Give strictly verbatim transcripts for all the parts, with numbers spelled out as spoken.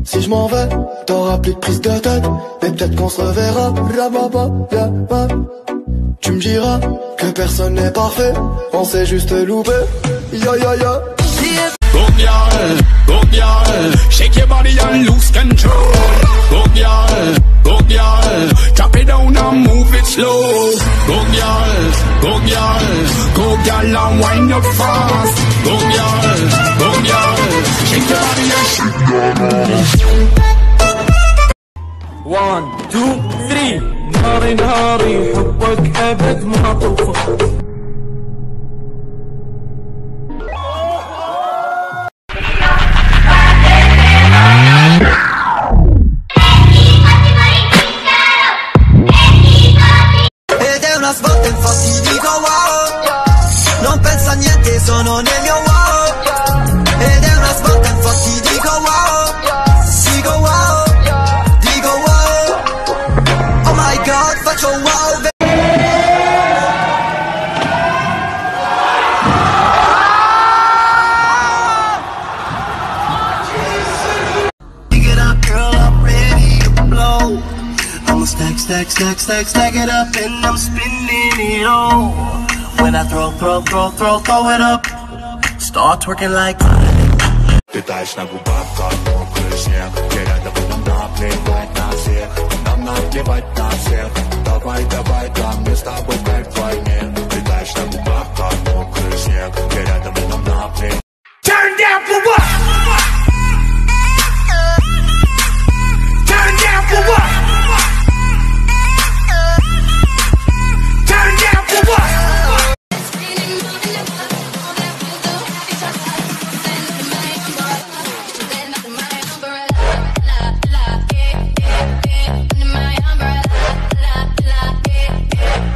Si je m'en vais, t'auras plus de prise de tête. Mais peut-être qu'on se reverra. Tu me diras que personne n'est parfait. On s'est juste loupé. Ya ya ya. Go girl, go girl, shake your body and lose control. Go girl, go girl, drop it down and move it slow. Go girl, go girl, go girl and wind up fast. Go girl, go girl, shake your body and shake your body. One, two, three. نهاري نهاري حبك أبد ما طفى. Svolta infatti dico wow, non penso a niente, sono nel mio wow. Ed è una svolta infatti dico wow, dico wow, dico wow. Oh my god, faccio wow. Pick it up girl, I'm ready to blow. I'ma stack, stack, stack, stack, stack it up and I'm spinning it all. When I throw, throw, throw, throw, throw it up, start twerking like Ты таешь на губах, как мокрый снег. Я рядом, нам наплевать на всех. Нам наплевать на всех. Давай, давай, да, мне с тобой как вдвойне. Ты таешь на губах, как мокрый снег. Я рядом, нам наплевать. Turn down for what? Turn down for what?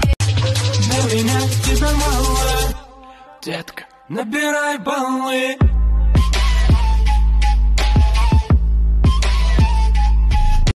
Детка, набирай баллы.